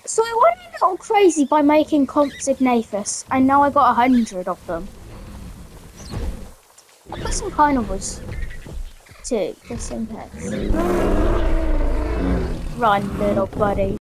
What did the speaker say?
So I went a little crazy by making Compsognathus, and now I got 100 of them. I put some carnivores too, just in case. Run, little buddy.